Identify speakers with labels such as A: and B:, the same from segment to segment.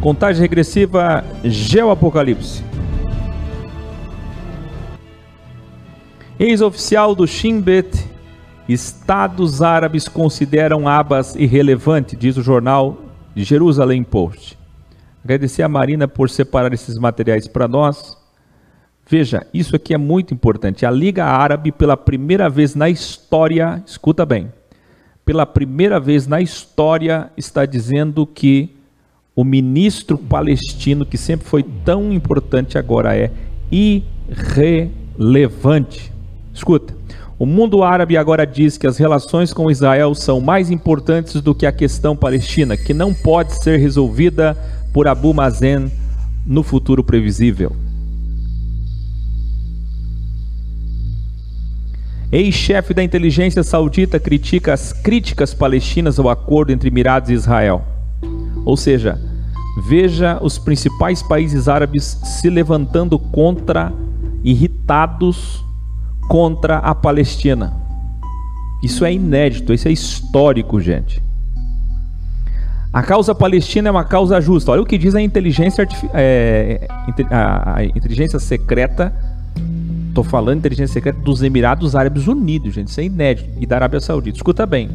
A: Contagem regressiva, Geoapocalipse. Ex-oficial do Shin Bet, Estados Árabes consideram Abbas irrelevante, diz o jornal Jerusalem Post. Agradecer a Marina por separar esses materiais para nós. Veja, isso aqui é muito importante. A Liga Árabe, pela primeira vez na história, escuta bem, pela primeira vez na história, está dizendo que o ministro palestino, que sempre foi tão importante, agora é irrelevante. Escuta, o mundo árabe agora diz que as relações com Israel são mais importantes do que a questão palestina, que não pode ser resolvida por Abu Mazen no futuro previsível. Ex-chefe da inteligência saudita critica as críticas palestinas ao acordo entre Emirados e Israel. Ou seja, veja os principais países árabes se levantando irritados contra a Palestina. Isso é inédito, isso é histórico, gente. A causa palestina é uma causa justa. Olha o que diz a inteligência, a inteligência secreta. Estou falando de inteligência secreta dos Emirados Árabes Unidos, gente. Isso é inédito. E da Arábia Saudita. Escuta bem.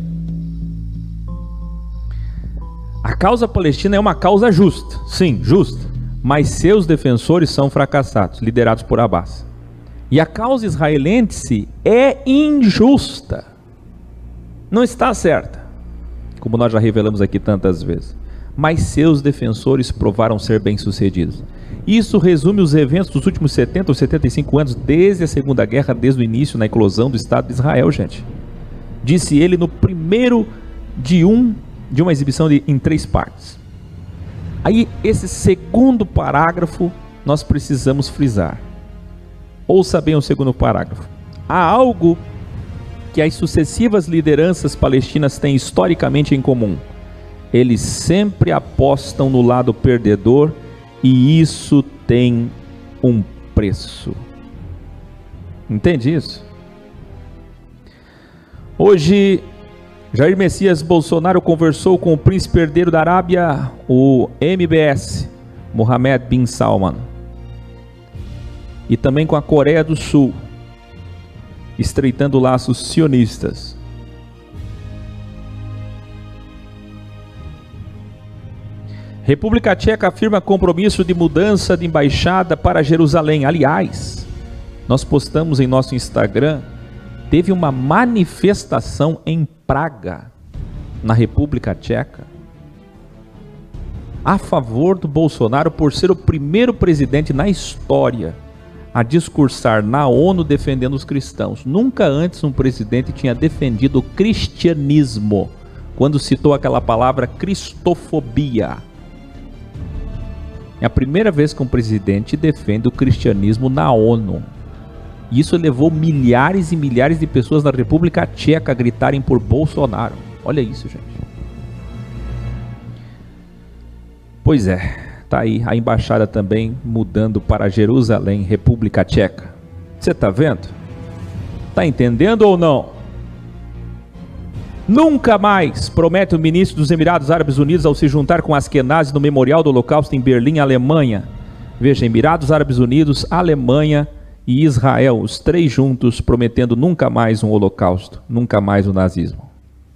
A: A causa palestina é uma causa justa. Sim, justa. Mas seus defensores são fracassados, liderados por Abbas. E a causa israelense é injusta. Não está certa, como nós já revelamos aqui tantas vezes. Mas seus defensores provaram ser bem-sucedidos. Isso resume os eventos dos últimos 70 ou 75 anos, desde a Segunda Guerra, desde o início, na eclosão do Estado de Israel, gente. Disse ele no primeiro de uma exibição em 3 partes. Aí, esse segundo parágrafo, nós precisamos frisar. Ouça bem o segundo parágrafo. Há algo que as sucessivas lideranças palestinas têm historicamente em comum. Eles sempre apostam no lado perdedor e isso tem um preço. Entende isso? Hoje, Jair Messias Bolsonaro conversou com o príncipe herdeiro da Arábia, o MBS, Mohammed bin Salman. E também com a Coreia do Sul, estreitando laços sionistas. República Tcheca afirma compromisso de mudança de embaixada para Jerusalém. Aliás, nós postamos em nosso Instagram, teve uma manifestação em Praga, na República Tcheca, a favor do Bolsonaro por ser o primeiro presidente na história a discursar na ONU defendendo os cristãos. Nunca antes um presidente tinha defendido o cristianismo, quando citou aquela palavra cristofobia. É a primeira vez que um presidente defende o cristianismo na ONU. Isso levou milhares e milhares de pessoas na República Tcheca a gritarem por Bolsonaro. Olha isso, gente. Pois é. Está aí a embaixada também mudando para Jerusalém, República Tcheca. Você está vendo? Está entendendo ou não? Nunca mais, promete o ministro dos Emirados Árabes Unidos ao se juntar com Askenazi no Memorial do Holocausto em Berlim, Alemanha. Veja, Emirados Árabes Unidos, Alemanha e Israel, os 3 juntos prometendo nunca mais um holocausto, nunca mais o nazismo.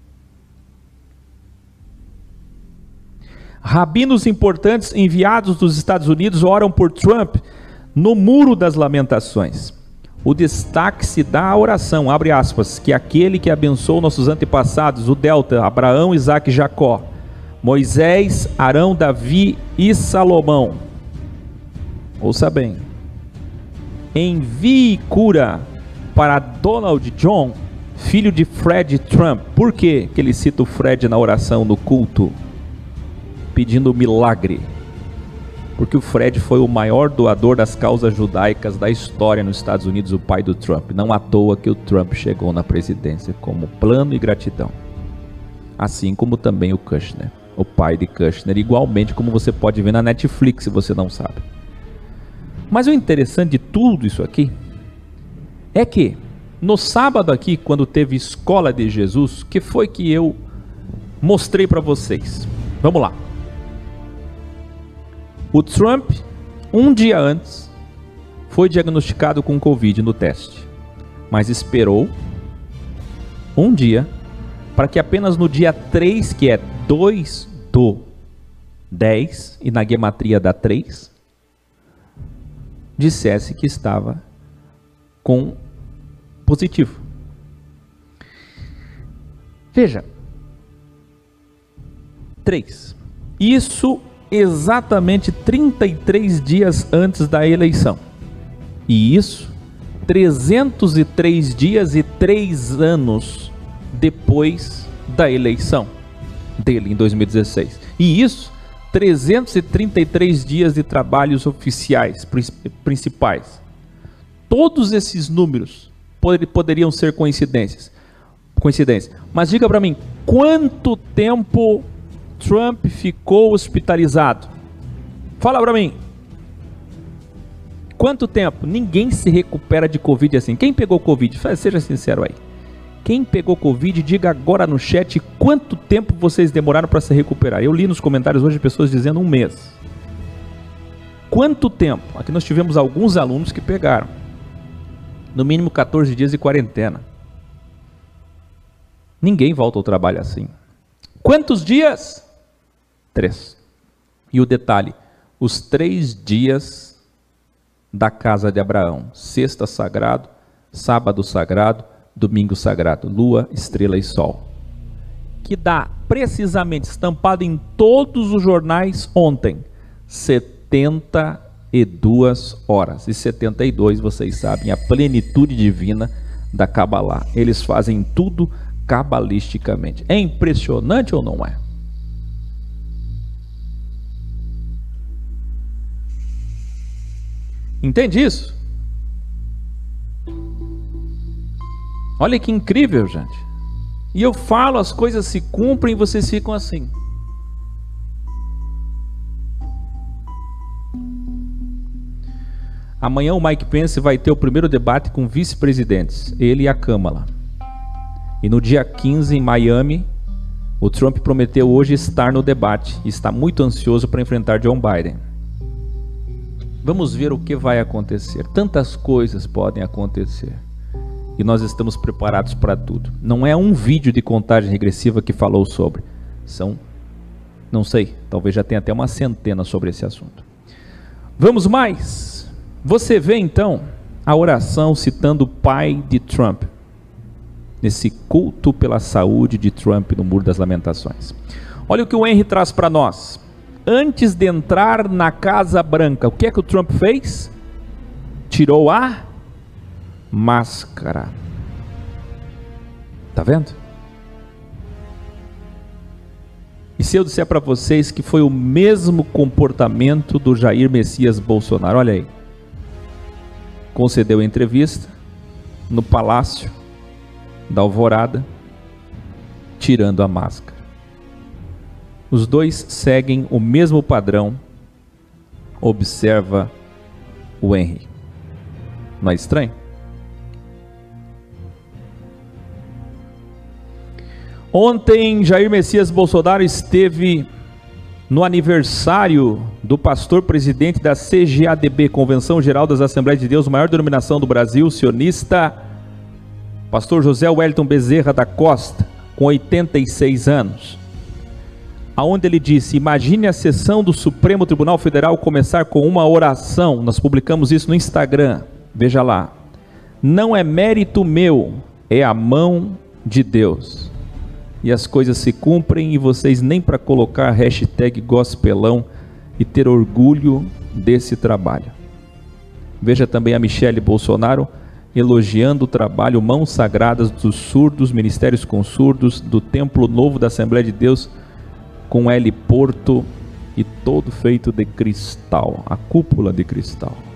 A: Rabinos importantes enviados dos Estados Unidos oram por Trump no Muro das Lamentações. O destaque se dá à oração, abre aspas, que aquele que abençoou nossos antepassados, o Delta, Abraão, Isaac e Jacó, Moisés, Arão, Davi e Salomão. Ouça bem. Envie cura para Donald John, filho de Fred Trump. Por que ele cita o Fred na oração, no culto? Pedindo milagre, porque o Fred foi o maior doador das causas judaicas da história nos Estados Unidos, o pai do Trump. Não à toa que o Trump chegou na presidência como plano e gratidão, assim como também o Kushner, o pai de Kushner, igualmente, como você pode ver na Netflix, se você não sabe. Mas o interessante de tudo isso aqui é que no sábado aqui, quando teve Escola de Jesus, que foi que eu mostrei para vocês? Vamos lá. O Trump, um dia antes, foi diagnosticado com Covid no teste, mas esperou um dia para que apenas no dia 3, que é 2/10, e na gematria dá 3, dissesse que estava com positivo. Veja, 3. Isso exatamente 33 dias antes da eleição. E isso 303 dias e 3 anos depois da eleição dele em 2016. E isso 333 dias de trabalhos oficiais principais. Todos esses números poderiam ser coincidência. Mas diga para mim, quanto tempo Trump ficou hospitalizado? Fala para mim. Quanto tempo? Ninguém se recupera de Covid assim. Quem pegou Covid? Seja sincero aí. Quem pegou Covid, diga agora no chat quanto tempo vocês demoraram para se recuperar. Eu li nos comentários hoje pessoas dizendo 1 mês. Quanto tempo? Aqui nós tivemos alguns alunos que pegaram. No mínimo 14 dias de quarentena. Ninguém volta ao trabalho assim. Quantos dias? 3. E o detalhe, os 3 dias da casa de Abraão. Sexta sagrado, sábado sagrado, domingo sagrado, lua, estrela e sol. Que dá precisamente estampado em todos os jornais ontem, 72 horas. E 72, vocês sabem, a plenitude divina da Cabalá. Eles fazem tudo cabalisticamente. É impressionante ou não é? Entende isso? Olha que incrível, gente. E eu falo, as coisas se cumprem e vocês ficam assim. Amanhã o Mike Pence vai ter o primeiro debate com vice-presidentes, ele e a Câmara. E no dia 15 em Miami, o Trump prometeu hoje estar no debate e está muito ansioso para enfrentar Joe Biden. Vamos ver o que vai acontecer. Tantas coisas podem acontecer. E nós estamos preparados para tudo. Não é um vídeo de contagem regressiva que falou sobre. São, não sei, talvez já tenha até uma centena sobre esse assunto. Vamos mais. Você vê então a oração citando o pai de Trump. Nesse culto pela saúde de Trump no Muro das Lamentações. Olha o que o Henry traz para nós. Antes de entrar na Casa Branca, o que é que o Trump fez? Tirou a máscara. Tá vendo? E se eu disser para vocês que foi o mesmo comportamento do Jair Messias Bolsonaro, olha aí. Concedeu entrevista no Palácio da Alvorada, tirando a máscara. Os dois seguem o mesmo padrão. Observa o Henry. Não é estranho? Ontem, Jair Messias Bolsonaro esteve no aniversário do pastor presidente da CGADB, Convenção Geral das Assembleias de Deus, maior denominação do Brasil, sionista, pastor José Wellington Bezerra da Costa, com 86 anos. Aonde ele disse, imagine a sessão do Supremo Tribunal Federal começar com uma oração. Nós publicamos isso no Instagram, veja lá. Não é mérito meu, é a mão de Deus. E as coisas se cumprem e vocês nem para colocar hashtag gospelão e ter orgulho desse trabalho. Veja também a Michele Bolsonaro elogiando o trabalho Mãos Sagradas dos surdos, ministérios com surdos, do Templo Novo da Assembleia de Deus, com L Porto e todo feito de cristal, a cúpula de cristal.